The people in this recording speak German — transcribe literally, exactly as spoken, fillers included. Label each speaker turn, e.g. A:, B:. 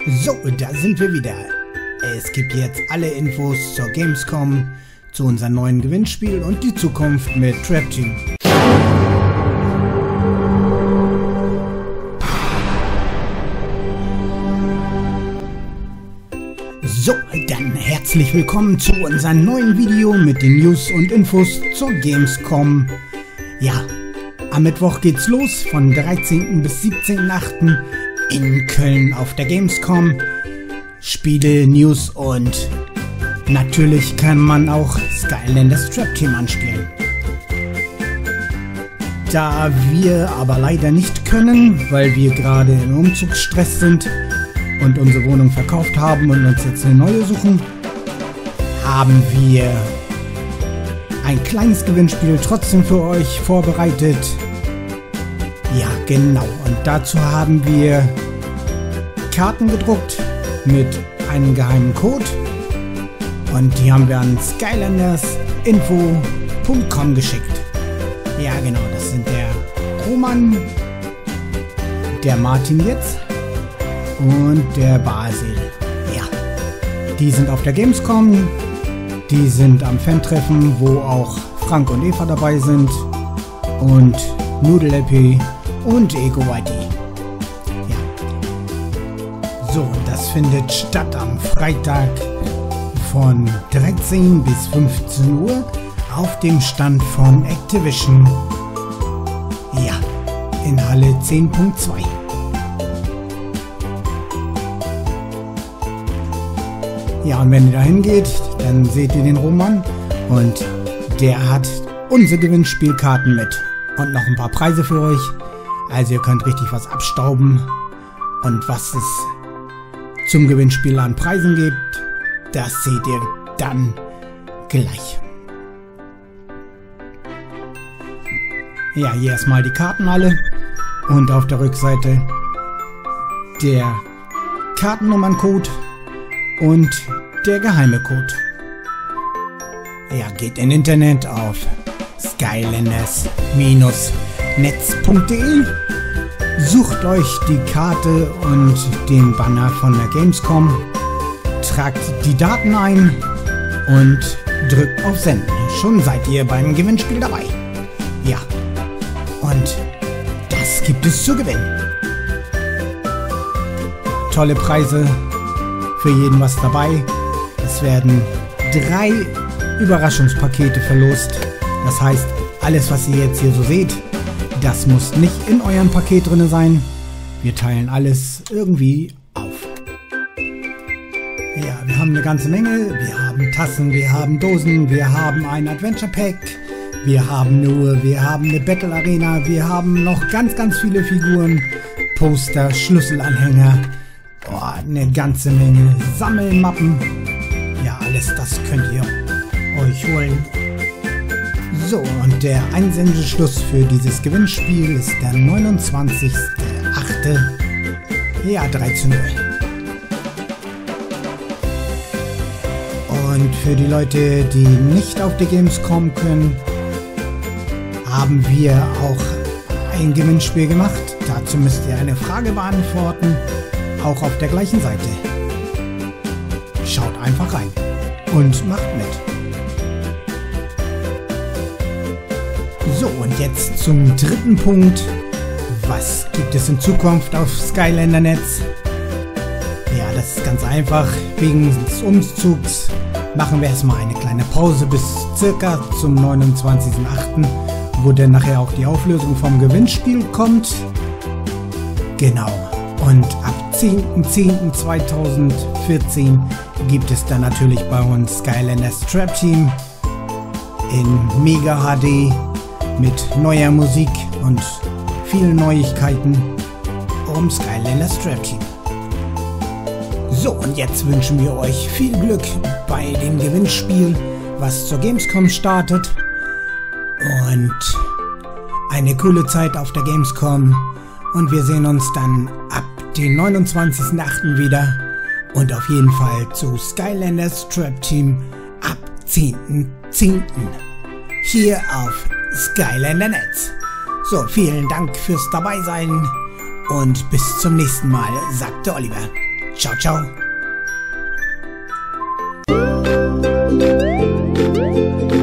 A: So, da sind wir wieder. Es gibt jetzt alle Infos zur Gamescom, zu unserem neuen Gewinnspiel und die Zukunft mit Trap Team. So, dann herzlich willkommen zu unserem neuen Video mit den News und Infos zur Gamescom. Ja, am Mittwoch geht's los von dreizehnten bis siebzehnten achten in Köln auf der Gamescom. Spiele, News und natürlich kann man auch Skylanders Trap Team anspielen. Da wir aber leider nicht können, weil wir gerade im Umzugsstress sind und unsere Wohnung verkauft haben und uns jetzt eine neue suchen, haben wir ein kleines Gewinnspiel trotzdem für euch vorbereitet. Ja, genau. Und dazu haben wir Karten gedruckt mit einem geheimen Code und die haben wir an skylanders info punkt com geschickt. Ja, genau. Das sind der Roman, der Martin jetzt und der Basil. Ja, die sind auf der Gamescom. Die sind am Fan-Treffen, wo auch Frank und Eva dabei sind und Noodle L P und Ego Y D. Ja. So, das findet statt am Freitag von dreizehn bis fünfzehn Uhr auf dem Stand von Activision. Ja, in Halle zehn Punkt zwei. Ja, und wenn ihr da hingeht, dann seht ihr den Roman und der hat unsere Gewinnspielkarten mit und noch ein paar Preise für euch. Also ihr könnt richtig was abstauben und was es zum Gewinnspiel an Preisen gibt, das seht ihr dann gleich. Ja, hier erstmal die Karten alle und auf der Rückseite der Kartennummerncode und der geheime Code. Ja, geht in Internet auf skylanders Netz punkt de, sucht euch die Karte und den Banner von der Gamescom, tragt die Daten ein und drückt auf Senden. Schon seid ihr beim Gewinnspiel dabei. Ja, und das gibt es zu gewinnen. Tolle Preise. Für jeden was dabei. Es werden drei Überraschungspakete verlost. Das heißt, alles was ihr jetzt hier so seht, das muss nicht in eurem Paket drin sein. Wir teilen alles irgendwie auf. Ja, wir haben eine ganze Menge. Wir haben Tassen, wir haben Dosen, wir haben ein Adventure Pack, wir haben eine Uhr, wir haben eine Battle Arena, wir haben noch ganz, ganz viele Figuren, Poster, Schlüsselanhänger. Oh, eine ganze Menge Sammelmappen. Ja, alles das könnt ihr euch holen. So, und der Einsendeschluss für dieses Gewinnspiel ist der neunundzwanzigste achte Ja, dreizehn Uhr. Und für die Leute, die nicht auf die Gamescom können, haben wir auch ein Gewinnspiel gemacht. Dazu müsst ihr eine Frage beantworten. Auch auf der gleichen Seite. Schaut einfach rein und macht mit. So, und jetzt zum dritten Punkt. Was gibt es in Zukunft auf Skylandernetz? Ja, das ist ganz einfach. Wegen des Umzugs machen wir erstmal eine kleine Pause bis circa zum neunundzwanzigsten achten, wo dann nachher auch die Auflösung vom Gewinnspiel kommt. Genau. Und ab zehnten zehnten zweitausendvierzehn gibt es dann natürlich bei uns Skylanders Trap Team in Mega H D mit neuer Musik und vielen Neuigkeiten um Skylanders Trap Team. So, und jetzt wünschen wir euch viel Glück bei dem Gewinnspiel, was zur Gamescom startet, und eine coole Zeit auf der Gamescom, und wir sehen uns dann ab den neunundzwanzigsten achten wieder und auf jeden Fall zu Skylanders Trap Team ab zehnten zehnten hier auf Skylandernetz. So, vielen Dank fürs Dabeisein und bis zum nächsten Mal, sagt der Oliver. Ciao, ciao.